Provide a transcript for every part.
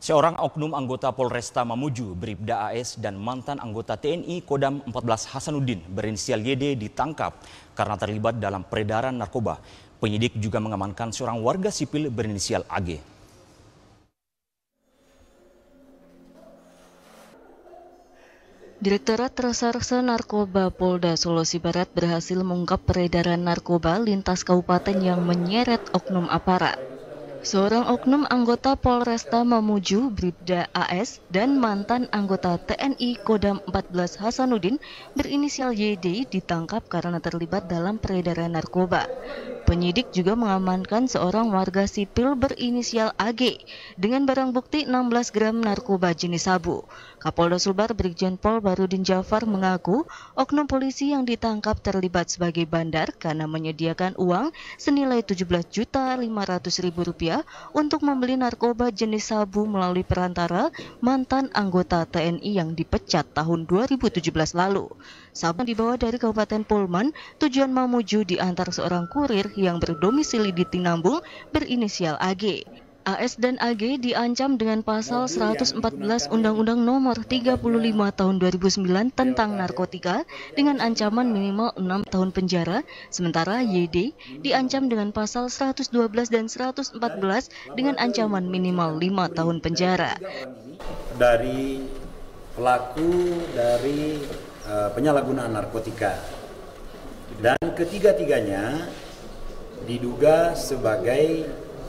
Seorang oknum anggota Polresta Mamuju, Bribda AS dan mantan anggota TNI Kodam 14 Hasanuddin berinisial YD ditangkap karena terlibat dalam peredaran narkoba. Penyidik juga mengamankan seorang warga sipil berinisial AG. Direktorat Reserse Narkoba Polda Sulawesi Barat berhasil mengungkap peredaran narkoba lintas kabupaten yang menyeret oknum aparat. Seorang oknum anggota Polresta Mamuju, Bribda AS, dan mantan anggota TNI Kodam 14 Hasanuddin berinisial YD ditangkap karena terlibat dalam peredaran narkoba. Penyidik juga mengamankan seorang warga sipil berinisial AG dengan barang bukti 16 gram narkoba jenis sabu. Kapolda Sulbar Brigjen Pol Barudin Jafar mengaku oknum polisi yang ditangkap terlibat sebagai bandar karena menyediakan uang senilai Rp17.500.000 untuk membeli narkoba jenis sabu melalui perantara mantan anggota TNI yang dipecat tahun 2017 lalu. Sabu dibawa dari Kabupaten Polman, tujuan Mamuju diantar seorang kurir yang berdomisili di Tinambung berinisial AG. AS dan AG diancam dengan pasal 114 Undang-Undang Nomor 35 Tahun 2009 tentang narkotika dengan ancaman minimal 6 tahun penjara, sementara YD diancam dengan pasal 112 dan 114 dengan ancaman minimal 5 tahun penjara. Dari pelaku dari penyalahgunaan narkotika dan ketiga-tiganya diduga sebagai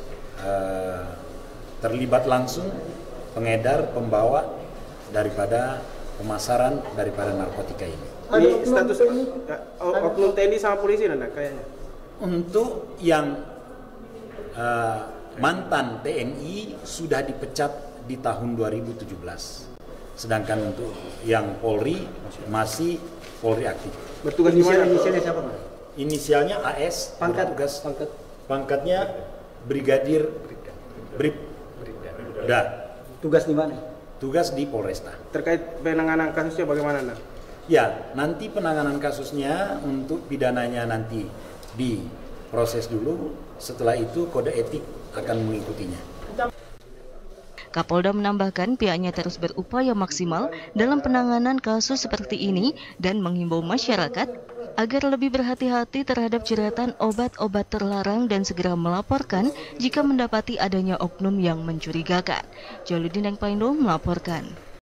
terlibat langsung pengedar, pembawa daripada pemasaran daripada narkotika ini. Ini status oknum TNI sama polisi nana kayaknya. Untuk yang mantan TNI sudah dipecat di tahun 2017. Sedangkan untuk yang Polri masih Polri aktif. Bertugas di mana? Inisialnya siapa? Inisialnya AS. Pangkatnya Brigadir Bribda. Tugas di mana? Tugas di Polresta. Terkait penanganan kasusnya bagaimana, Nak? Ya, nanti penanganan kasusnya untuk pidananya nanti diproses dulu. Setelah itu kode etik akan mengikutinya. Kapolda menambahkan pihaknya terus berupaya maksimal dalam penanganan kasus seperti ini dan menghimbau masyarakat agar lebih berhati-hati terhadap jeratan obat-obat terlarang dan segera melaporkan jika mendapati adanya oknum yang mencurigakan. Jaludin Deng Paindo melaporkan.